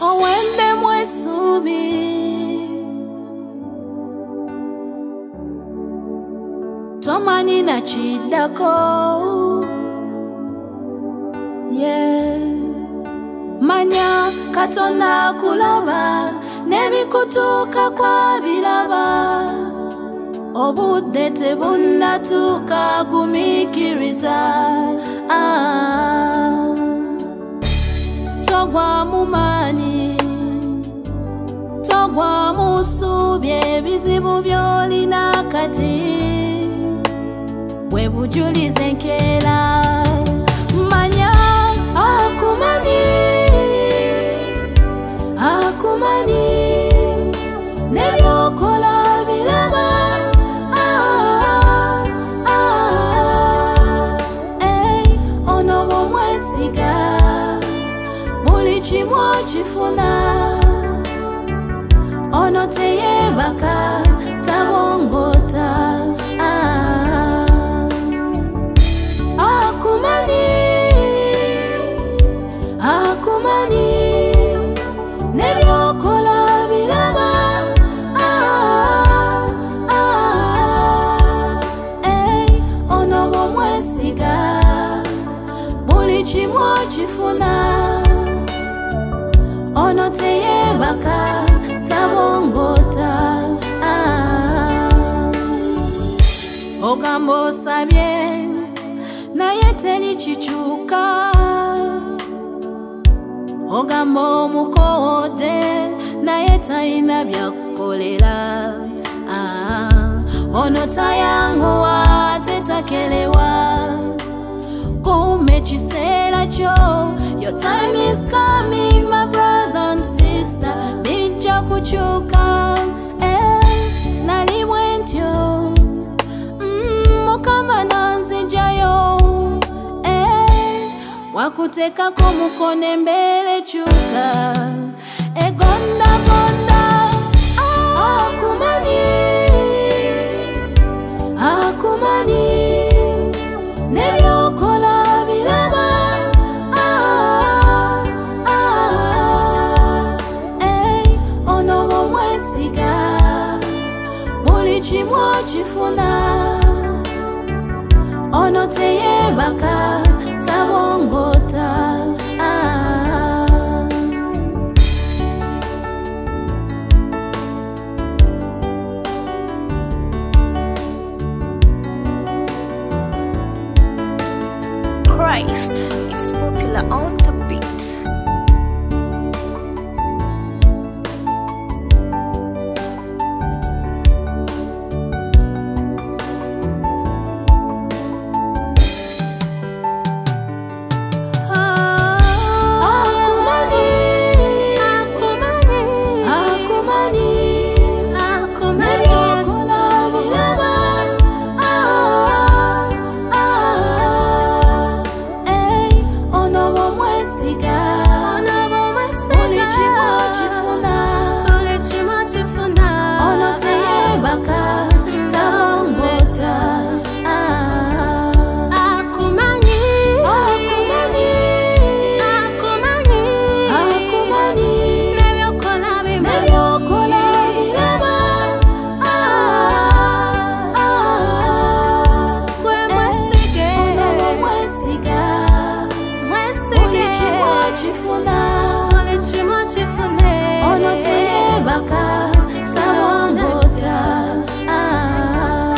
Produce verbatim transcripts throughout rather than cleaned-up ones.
owende mwesubi tomanyi na chidako yeah manya katona kulaba nebikutuka kwa bilaba obudde tebunnatuuka gumikiriza ah. Togwa mu maanyi togwa mu ssuubi ebizibu by'olina kati bwe bujulize enkeera manya akumanyi akumanyi nebyokola bilaba ah, ah, ey, ono bw'omwesiga buli kimu okifuna ono teyeebaka tabongota ah. Akumanyi akumanyi nebyokola bilaba ah, ah, ey, ono bw'omwesiga buli kimu okifuna ono teyeebaka tabongota ah. Ogamba osabye naye teri kikyuka ogamba omukoode naye talina byakukolera ah. Ono tayanguwa tetakelewa kume kiseera kyo. Your time is coming my brother and sister bijja kukyuka eh, nali bwentyo mm, mukama nanzijayo eh, wakuteekako mukono embeera ekyuka egonda gonda ah, akumanyi akumanyi nebyokola bilaba ah, ah, ey, ono bw'omwesiga buli kimu okifuna ono teyeebaka tabongota ah. Christ, it's popular on the beat.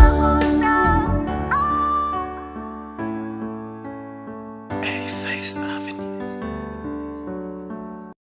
Face